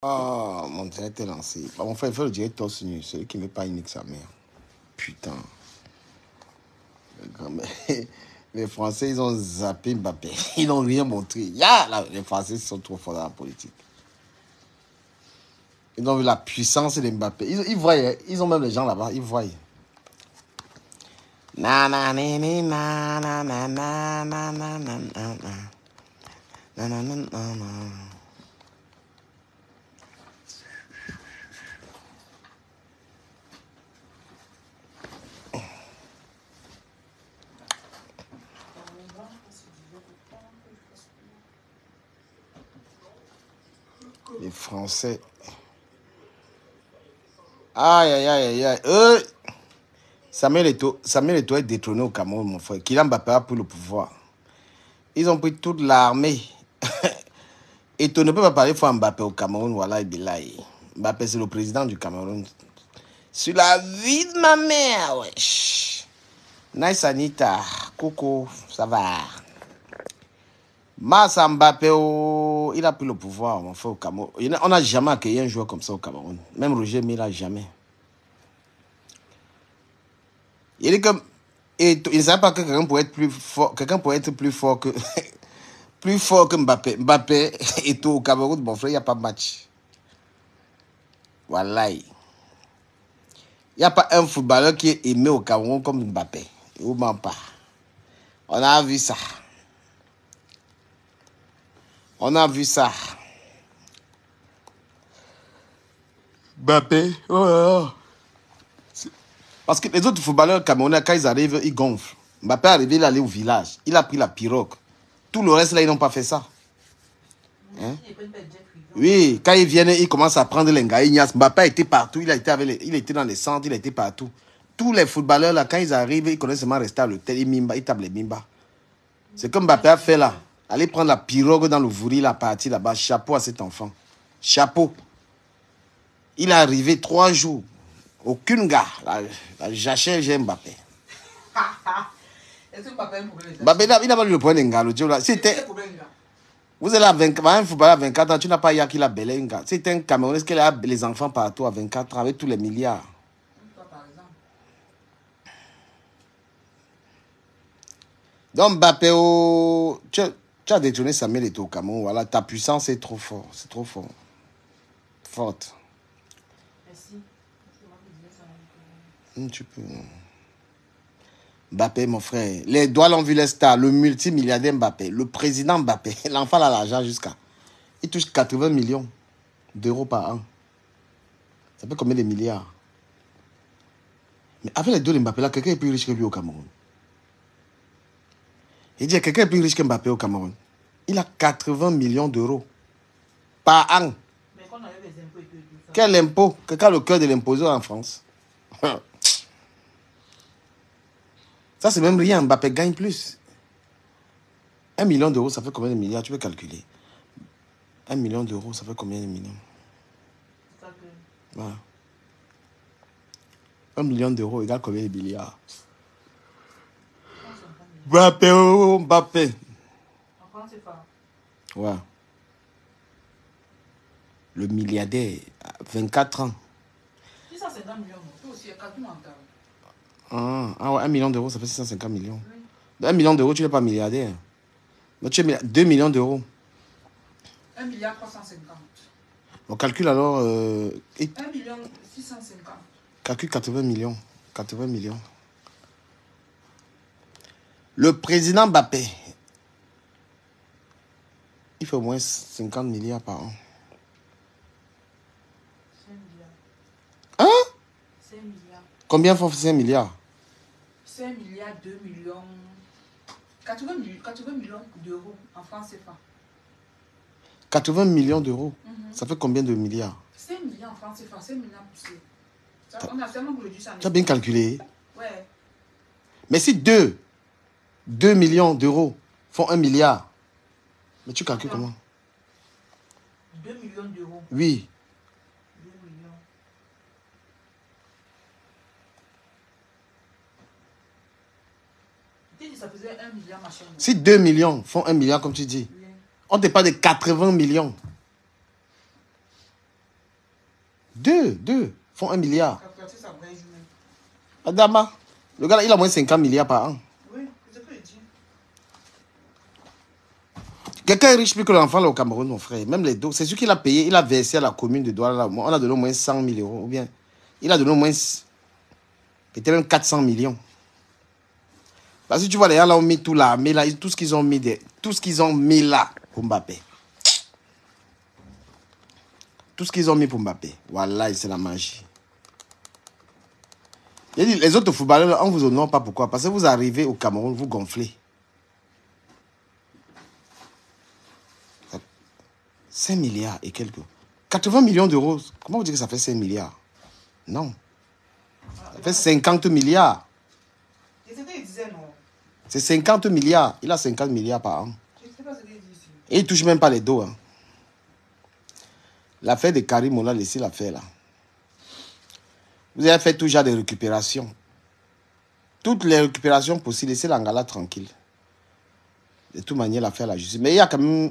Oh, mon Dieu, était lancé. Bah, mon frère, il fait le directeur nu. Celui qui ne met pas unique sa mère. Putain. Les Français, ils ont zappé Mbappé. Ils n'ont rien montré. Les Français sont trop forts dans la politique. Ils ont vu la puissance de Mbappé. Ils voyaient. Ils ont même les gens là-bas. Ils voyaient. Na na na na na na na na na na na na na na na. Les Français. Aïe, aïe, aïe, aïe. Samuel Eto'o est détrôné au Cameroun, mon frère. Kylian Mbappé a pris le pouvoir. Ils ont pris toute l'armée. Eto'o ne peut pas parler pour Mbappé au Cameroun. Voilà, Mbappé, c'est le président du Cameroun. Sur la vie de ma mère, wesh. Nice Anita. Coucou, ça va. Massa Mbappé, il a pris le pouvoir, mon frère, au Cameroun. On n'a jamais accueilli un joueur comme ça au Cameroun. Même Roger Mila, jamais. Il dit que il ne savait pas que quelqu'un pourrait être plus fort, que plus fort que Mbappé. Mbappé et tout au Cameroun, mon frère, il n'y a pas de match. Voilà. Il n'y a pas un footballeur qui est aimé au Cameroun comme Mbappé. Ou même pas. On a vu ça. On a vu ça. Mbappé. Oh. Parce que les autres footballeurs camerounais, quand ils arrivent, ils gonflent. Mbappé est arrivé, il est allé au village. Il a pris la pirogue. Tout le reste, là, ils n'ont pas fait ça. Hein? Oui, quand ils viennent, ils commencent à prendre les gars. Mbappé était partout. Il était dans les centres, il était partout. Tous les footballeurs, là, quand ils arrivent, ils connaissent seulement rester à l'hôtel. Ils tapent les Mimba. C'est comme Mbappé a fait là. Aller prendre la pirogue dans le Vouri, la partie là-bas. Chapeau à cet enfant. Chapeau. Il est arrivé 3 jours. Aucune gars. La jachère, j'ai Mbappé. Est-ce que Mbappé a un problème? Mbappé, il n'a pas eu le point d'un gars. Vous êtes là, un footballeur à 24 ans, tu n'as pas eu qu'il a belé un gars. C'est un Camerounais qui a les enfants partout à 24 ans avec tous les milliards. Par exemple. Donc Mbappé, tu as détourné Samuel Eto'o au Cameroun. Voilà, ta puissance est trop forte. C'est trop fort. Forte. Merci. Tu peux. Mbappé, mon frère. Les doigts l'ont vu les stars. Le multimilliardaire Mbappé. Le président Mbappé. L'enfant a l'argent jusqu'à. Il touche 80 millions d'euros par an. Ça fait combien de milliards? Mais avec les deux de Mbappé là, quelqu'un est plus riche que lui au Cameroun. Il dit quelqu'un est plus riche que Mbappé au Cameroun. Il a 80 millions d'euros par an. Mais quand on avait les impôts et tout ça. Quel impôt? Quelqu'un a le cœur de l'imposeur en France. Ça, c'est même rien. Mbappé gagne plus. 1 million d'euros, ça fait combien de milliards? Tu peux calculer. 1 million d'euros, ça fait combien de millions? Voilà. 1 million d'euros égale combien de milliards? Mbappé, oh, Mbappé. En France, c'est pas. Ouais. Le milliardaire, 24 ans. 650 millions, toi aussi, calcule mental. Ah ouais, 1 million d'euros, ça fait 650 millions. Oui. 1 million d'euros, tu n'es pas milliardaire. Donc, tu es 2 millions d'euros. 1 milliard 350. On calcule alors. 1 million 650. Calcule 80 millions. 80 millions. Le président Mbappé, il fait au moins 50 milliards par an. 5 milliards. Hein? 5 milliards. Combien font 5 milliards? 5 milliards, 2 millions. 80 millions d'euros en France, c'est pas. 80 millions d'euros. Ça fait combien de milliards? 5 milliards en France, c'est pas. 5 milliards poussés. On a tellement réduit ça. Tu as bien calculé. Ouais. Mais si 2 millions d'euros font 1 milliard, mais tu calcules comment? 2 millions d'euros. Oui. 2 millions. Tu dis ça faisait 1 milliard machin. Si 2 millions font 1 milliard, comme tu dis, Oui. on te parle de 80 millions. Deux font 1 milliard. Adama, le gars là, il a moins 50 milliards par an. Oui, c'est ce que je dis. Quelqu'un est riche plus que l'enfant là au Cameroun, mon frère. Même les dos. C'est sûr qu'il a payé, il a versé à la commune de Douala là. On a donné au moins 100 000 euros. Ou bien, il a donné au moins peut-être même 400 millions. Parce que tu vois, les gens là ont mis tout là, mais là, tout ce qu'ils ont mis, tout ce qu'ils ont mis là pour Mbappé. Tout ce qu'ils ont mis pour Mbappé. Voilà, c'est la magie. J'ai dit, les autres footballeurs, on ne vous honore pas. Pourquoi? Parce que vous arrivez au Cameroun, vous gonflez. 5 milliards et quelques. 80 millions d'euros. Comment vous dites que ça fait 5 milliards? Non. Ça fait 50 milliards. C'est ce qu'il disait, non? C'est 50 milliards. Il a 50 milliards par an. Je ne sais pas ce qu'il dit ici. Et il ne touche même pas les dos. Hein. L'affaire de Karim, on l'a laissé l'affaire là. Vous avez fait tout genre de récupération. Toutes les récupérations possibles, laissez l'Angala tranquille. De toute manière, l'affaire la justice. Mais il y a quand même...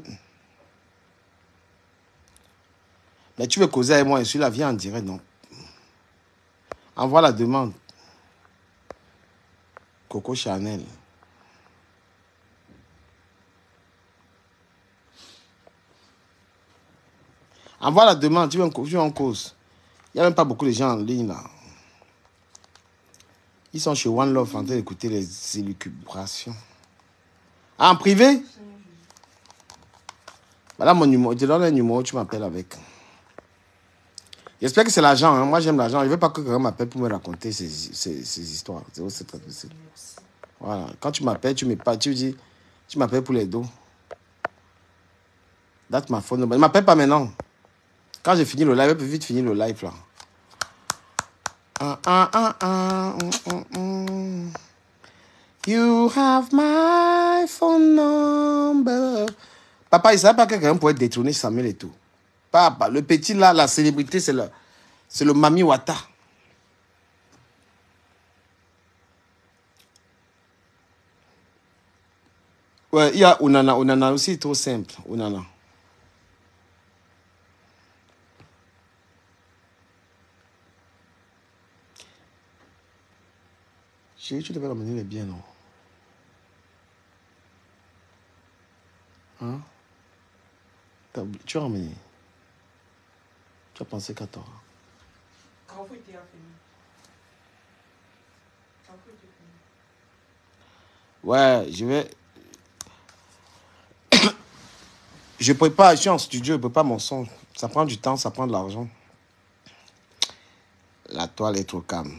Mais tu veux causer avec moi et celui-là vient en direct, non? Envoie la demande. Coco Chanel. Envoie la demande, tu veux en cause. Il n'y a même pas beaucoup de gens en ligne là. Ils sont chez One Love en train d'écouter les élucubrations. Ah, en privé? Voilà mon numéro. Je te donne un numéro, tu m'appelles avec. J'espère que c'est l'argent. Hein. Moi, j'aime l'argent. Je ne veux pas que quelqu'un m'appelle pour me raconter ces histoires. C'est très difficile. Voilà. Quand tu m'appelles, tu dis, tu m'appelles pour les dos. Date ma phone. Ne m'appelle pas maintenant. Quand j'ai fini le live, je peux vite finir le live là. You have my phone number. Papa, il ne savait pas que quelqu'un pouvait détrôner Samuel et tout. Papa, le petit là, la célébrité, c'est le Mami Wata. Ouais, il y a Onana. Onana aussi, trop simple. Onana. Chérie, tu devais ramener les biens, non? Hein? Tu as ramené? Tu as pensé qu'à toi? Carrefour était fini. Carrefour était fini. Ouais, je vais... Je prépare, je suis en studio, je prépare mon son. Ça prend du temps, ça prend de l'argent. La toile est trop calme.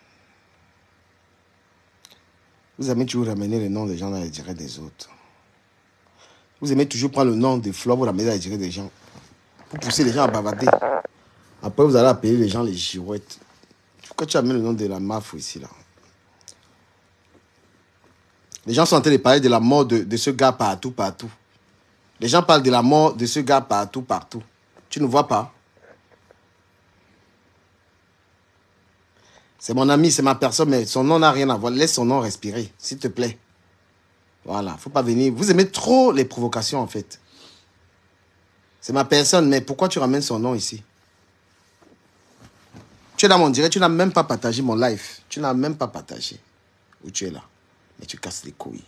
Vous aimez toujours ramener les noms des gens dans les directs des autres. Vous aimez toujours prendre le nom des fleurs, vous ramener dans les directs des gens. Pour pousser les gens à bavarder. Après, vous allez appeler les gens les girouettes. Pourquoi tu amènes le nom de la mafia ici, là? Les gens sont en train de parler de la mort de ce gars partout. Les gens parlent de la mort de ce gars partout. Tu ne vois pas? C'est mon ami, c'est ma personne, mais son nom n'a rien à voir. Laisse son nom respirer, s'il te plaît. Voilà, il ne faut pas venir. Vous aimez trop les provocations, en fait. C'est ma personne, mais pourquoi tu ramènes son nom ici? Tu es dans mon direct, tu n'as même pas partagé mon live. Tu n'as même pas partagé où tu es là. Mais tu casses les couilles.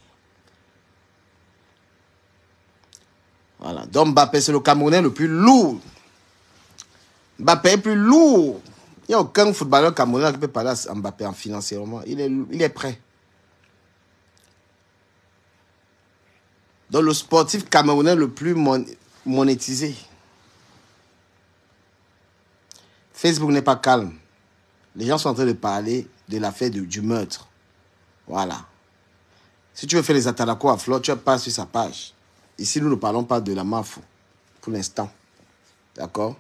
Voilà. Donc Mbappé, c'est le Camerounais le plus lourd. Mbappé est plus lourd. Il n'y a aucun footballeur camerounais qui peut parler à Mbappé financièrement. Il est prêt. Donc le sportif camerounais le plus monétisé. Facebook n'est pas calme. Les gens sont en train de parler de l'affaire du meurtre. Voilà. Si tu veux faire les atalakos à flot, tu passes sur sa page. Ici, nous ne parlons pas de la mafia pour l'instant. D'accord?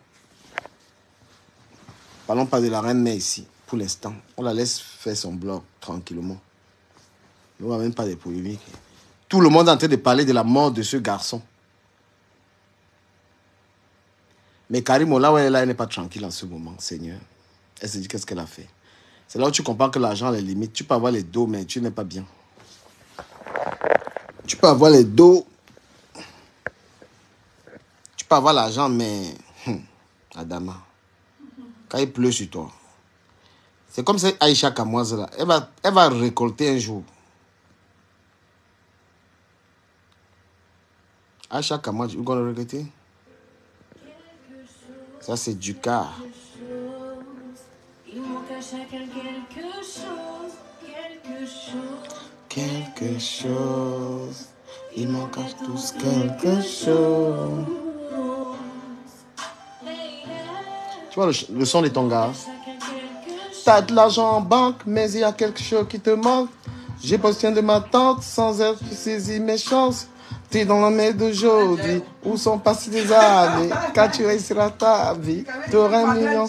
Parlons pas de la reine mère ici, pour l'instant. On la laisse faire son blog tranquillement. Nous n'avons même pas de polémiques. Tout le monde est en train de parler de la mort de ce garçon. Mais Karim, là où elle est là, elle n'est pas tranquille en ce moment, Seigneur. Elle se dit qu'est-ce qu'elle a fait. C'est là où tu comprends que l'argent a les limites. Tu peux avoir les dos, mais tu n'es pas bien. Tu peux avoir les dos. Tu peux avoir l'argent, mais... Adama. Quand il pleut sur toi. C'est comme ça Aïcha Kamoise là. Elle va récolter un jour. Aïcha Kamoise, vous allez regretter? Ça c'est du cas. Il manque à chacun quelque chose, quelque chose. Quelque chose. Il manque à tous quelque chose. Tu vois le son de ton gars? T'as de l'argent en banque, mais il y a quelque chose qui te manque. J'ai posté de ma tante, sans être saisi mes chances. T'es dans la mer d'aujourd'hui, où sont passées des années? Quand tu réussiras ta vie, t'auras un million.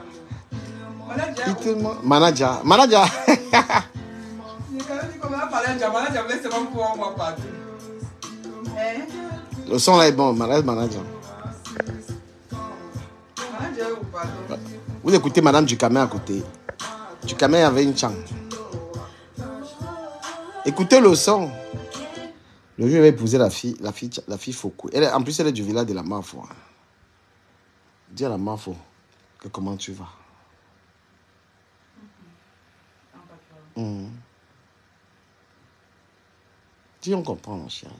Il te manque. Manager. Manager. Le son là est bon, manager. Vous écoutez Madame Ducamé à côté. Ducamé avait une chance. Écoutez le son. Le jour, il va épouser la fille Foucault. En plus, elle est du village de la Mafo. Dis à la Mafo que comment tu vas. Dis, on comprend, mon chien.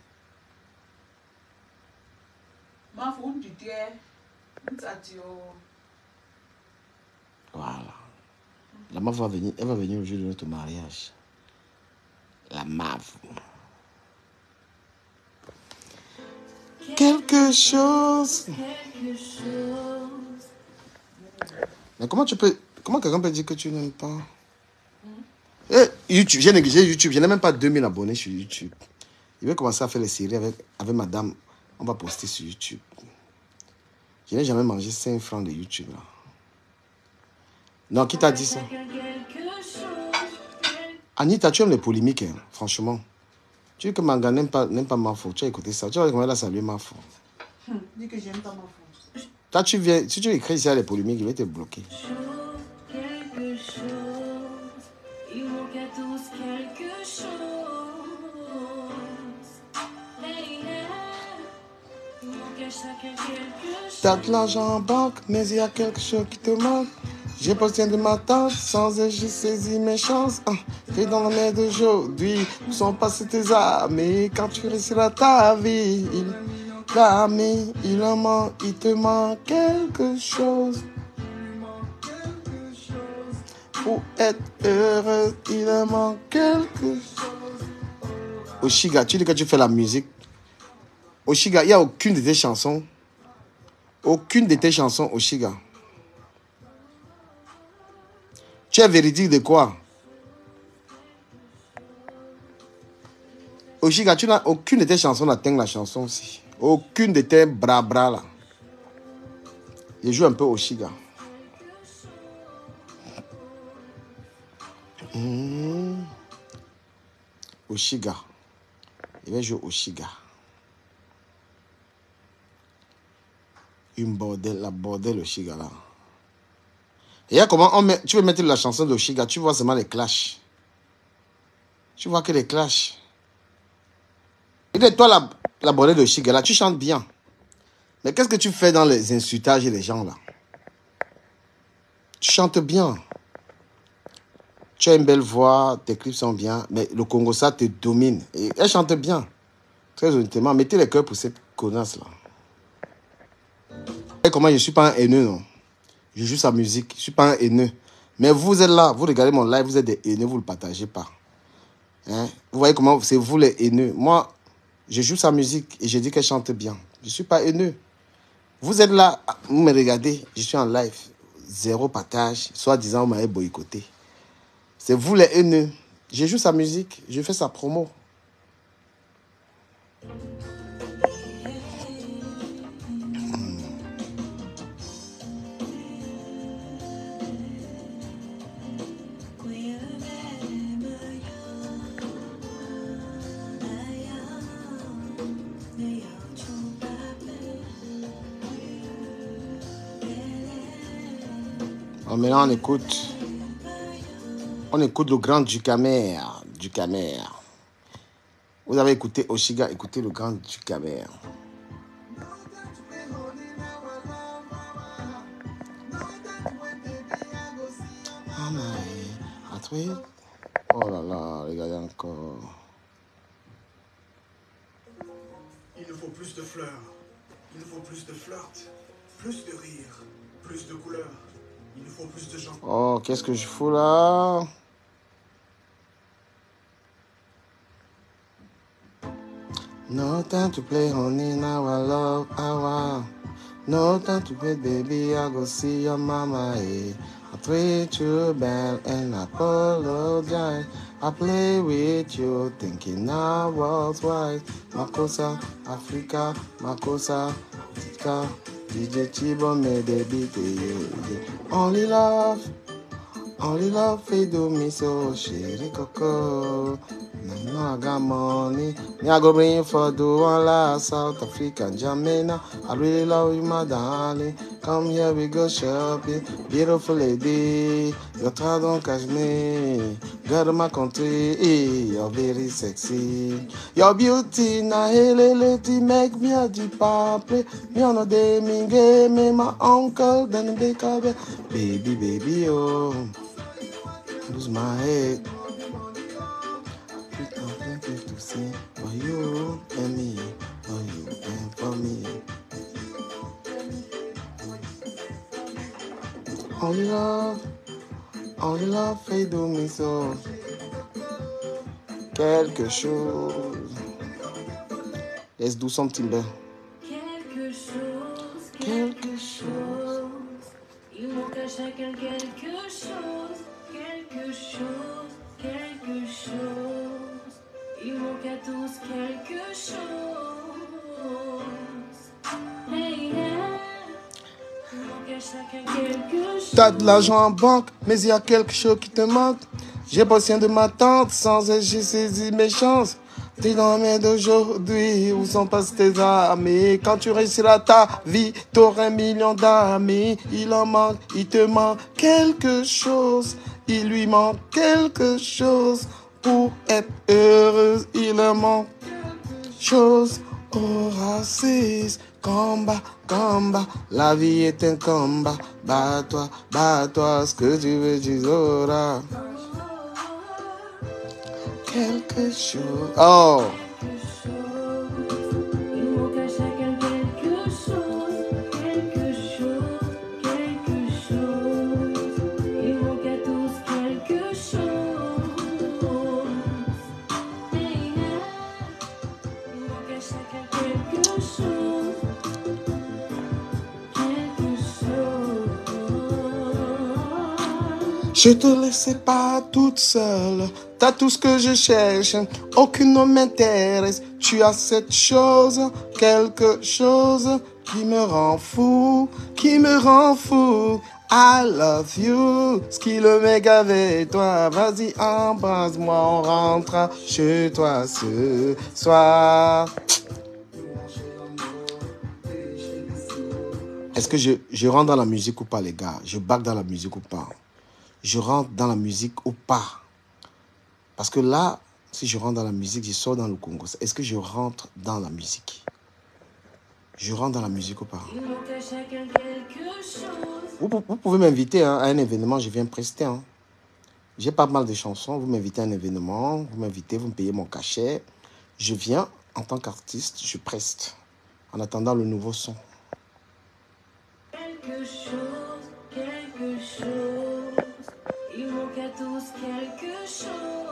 Mafo, tu dis, voilà. La Mafo va venir, elle va venir le jour de notre mariage. La Mafo. Quelque chose. Mais comment quelqu'un peut dire que tu n'aimes pas? YouTube, j'ai négligé YouTube. Je n'ai même pas 2000 abonnés sur YouTube. Je vais commencer à faire les séries avec madame. On va poster sur YouTube. Je n'ai jamais mangé 5 francs de YouTube. Là. Non, qui t'a dit ça? Anita, tu aimes les polémiques, hein, franchement. Tu dis que Manga n'aime pas Mafo. Tu as écouté ça. Tu vas comment elle a salué Mafo. Dis que j'aime pas Mafo. Toi, tu viens, si tu écris ici les polémiques, il va te bloquer. T'as de l'argent en banque, mais il y a quelque chose qui te manque. J'ai posté de ma tante, sans elle, j'ai saisi mes chances. T'es dans la mer d'aujourd'hui, où sont passées tes amis? Quand tu réussiras ta vie, il en manque, il te manque quelque chose. Pour être heureux, il en manque quelque chose. Oshiga, tu dis que tu fais la musique. Oshiga, il n'y a aucune de tes chansons. Aucune de tes chansons, Oshiga. Tu es véridique de quoi? Oshiga, tu n'as aucune de tes chansons n'atteint la chanson aussi. Aucune de tes bras là. Je joue un peu Oshiga. Oshiga. Je vais jouer Oshiga. La bordel Oshiga là. Et là, comment tu veux mettre la chanson de Oshiga, tu vois seulement les clashs. Tu vois que les clashs. Et toi, la bordel de Oshiga là, tu chantes bien. Mais qu'est-ce que tu fais dans les insultages et les gens là? Tu chantes bien. Tu as une belle voix, tes clips sont bien, mais le Congo ça te domine. Et elle chante bien. Très honnêtement, mettez les cœurs pour cette connasse là. Et comment je ne suis pas un haineux, non? Je joue sa musique, je ne suis pas un haineux. Mais vous êtes là, vous regardez mon live, vous êtes des haineux, vous ne le partagez pas. Hein? Vous voyez comment c'est vous les haineux. Moi, je joue sa musique et je dis qu'elle chante bien. Je ne suis pas haineux. Vous êtes là, vous me regardez, je suis en live. Zéro partage, soi-disant, vous m'avez boycotté. C'est vous les haineux. Je joue sa musique, je fais sa promo. Maintenant, on écoute le grand Ducamé. Vous avez écouté Oshiga, écoutez le grand Ducamé. sweet. Oh là là, regardez encore. Il nous faut plus de fleurs. Il nous faut plus de flirt. Plus de rire. Plus de couleurs. Il nous faut plus de gens. Oh, qu'est-ce que je fous là? No time to play, honey, now I love hour. No time to play, baby, I go see your mama, eh. I treat you bad and I apologize. I play with you, thinking I was wise. Makosa, Africa, Makosa, Tika, DJ Chibo, me the beat, only love they do me so, chérie Coco. Now I got money. Me I go bring you for do one last South African Jamaica. I really love you, my darling. Come here, we go shopping. Beautiful lady, your try don't catch me. Girl of my country, you're very sexy. Your beauty na heleleti make me a deep play. Me on a day, me game, me my uncle, then they call me baby, baby, oh. Lose my head. To see for you and me, for you and for me. Only love fait do me so. Quelque chose. Let's do something better. Quelque chose, Quelque chose. il manque à chacun quelque chose, quelque chose, quelque chose. Il manque à tous quelque chose. Hey, yeah. Il manque à chacun quelque chose. T'as de l'argent en banque, mais il y a quelque chose qui te manque. J'ai pas soin de ma tante, sans elle j'ai saisi mes chances. T'es dans mes d'aujourd'hui, où sont passés tes amis? Quand tu réussiras ta vie, t'auras 1 million d'amis. Il en manque, il te manque quelque chose. Il lui manque quelque chose. Pour être heureuse, il en manque chose. Oh, racisme, combat, combat. La vie est un combat. Bats-toi, ce que tu veux, tu auras. Quelque chose. Oh. Il manque à chacun quelque chose, quelque chose, quelque chose. Il manque à tous quelque chose. Hey, yeah. Il manque à chacun quelque chose, quelque chose. Je te laisserai pas toute seule. T'as tout ce que je cherche. Aucune ne m'intéresse. Tu as cette chose, quelque chose qui me rend fou, qui me rend fou. I love you. Ce qui le mec avec toi. Vas-y, embrasse-moi. On rentre chez toi ce soir. Est-ce que je rentre dans la musique ou pas, les gars? Je back dans la musique ou pas? Je rentre dans la musique ou pas? Parce que là, si je rentre dans la musique, je sors dans le Congo. Est-ce que je rentre dans la musique? Je rentre dans la musique ou pas? Il manque à chacun quelque chose. Vous pouvez m'inviter à un événement, je viens prester. Hein. J'ai pas mal de chansons. Vous m'invitez à un événement, vous m'invitez, vous me payez mon cachet. Je viens en tant qu'artiste, je preste. En attendant le nouveau son. Quelque chose, quelque chose. Il manque à tous quelque chose.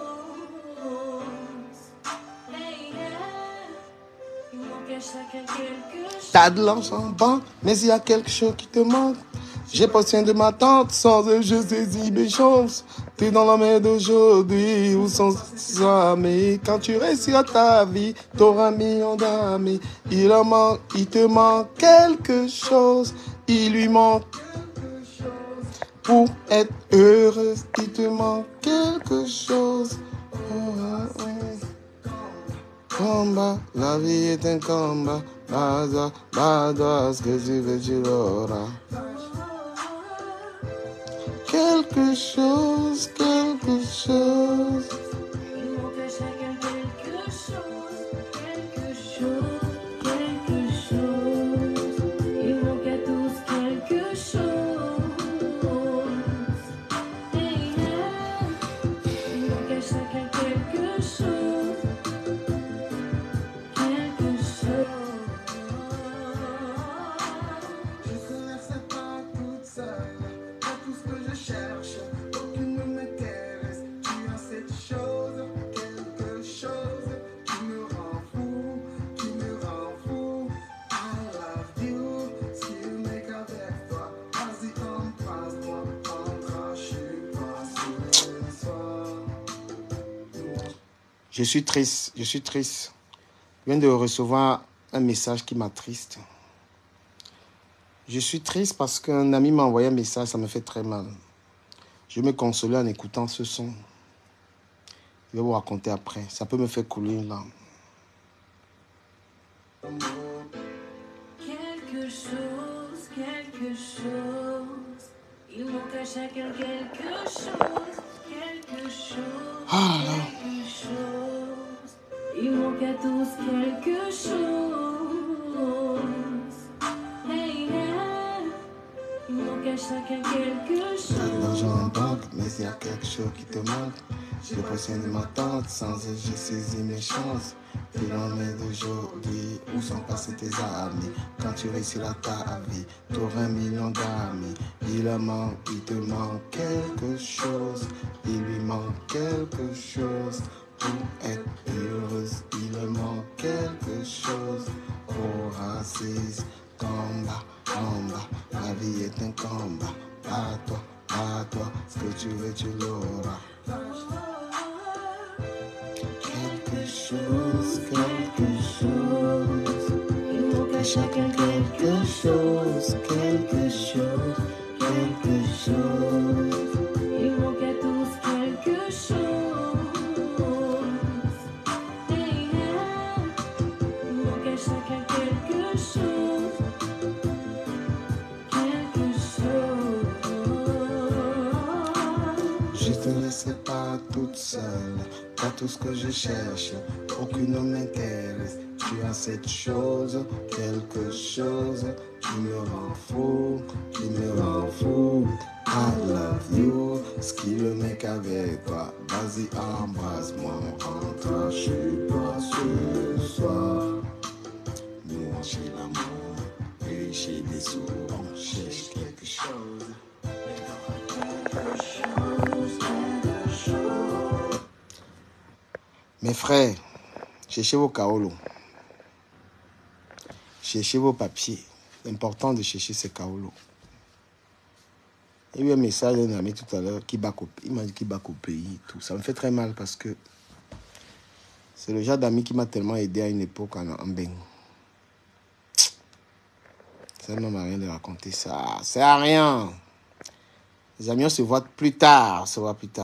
Hey, yeah. Il manque à chacun quelque chose. T'as de l'argent en banque, mais il y a quelque chose qui te manque. J'ai pas soin de ma tante, sans elle je saisis mes chances. T'es dans la main d'aujourd'hui, où sont tes amis? Quand tu réussiras ta vie, t'auras 1 million d'amis. Il en manque, il te manque quelque chose. Il lui manque pour être heureuse, il te manque quelque chose. Oh. Combat, la vie est un combat. Bats-toi, ce que tu veux, tu l'auras. Quelque chose, quelque chose. Il manque à chacun quelque chose, quelque chose, quelque chose. Il manque à tous quelque chose. Hey, yeah. Je suis triste, je suis triste. Je viens de recevoir un message qui m'attriste. Je suis triste parce qu'un ami m'a envoyé un message, ça me fait très mal. Je me consolais en écoutant ce son. Je vais vous raconter après. Ça peut me faire couler une larme. Quelque chose, quelque chose. Il manque à chacun quelque chose, quelque chose, quelque chose. Il manque à tous quelque chose. Hey, yeah. Il manque à chacun quelque chose. L'argent en banque, mais il y a quelque chose qui te manque. J'ai pressionné ma tante, sans eux j'ai saisi mes chances. Et l'année d'aujourd'hui, où sont passés tes amis? Quand tu réussiras ta vie, t'auras 1 million d'amis. Il te manque quelque chose. Il lui manque quelque chose. Pour être heureuse, il lui manque quelque chose. Oh, raciste, combat, combat. La vie est un combat. Pas toi, ce que tu veux, tu l'auras. Quelque chose, quelque chose. Il manque à chacun quelque chose, quelque chose, quelque chose. Il manque à tous quelque chose. Hey, yeah. Il manque à chacun quelque chose, quelque chose. Je te laisserai pas toute seule, pas tout ce que je cherche, aucune ne m'intéresse. Tu as cette chose, quelque chose, qui me rend fou, qui me rend fou. I love you, ce qui le mec avec toi, vas-y embrasse-moi, rentre chez toi ce soir. Nous on cherche l'amour, et chez les sous, on cherche quelque chose. Mes frères, cherchez vos kaolos. Cherchez vos papiers. C'est important de chercher ces kaolos. Il y a eu un message d'un ami tout à l'heure qui back au pays. Il m'a dit qu'il back au pays. Tout. Ça me fait très mal parce que c'est le genre d'ami qui m'a tellement aidé à une époque en Beng. Ça ne m'a rien de raconter ça. C'est à rien. Les amis, on se voit plus tard. On se voit plus tard.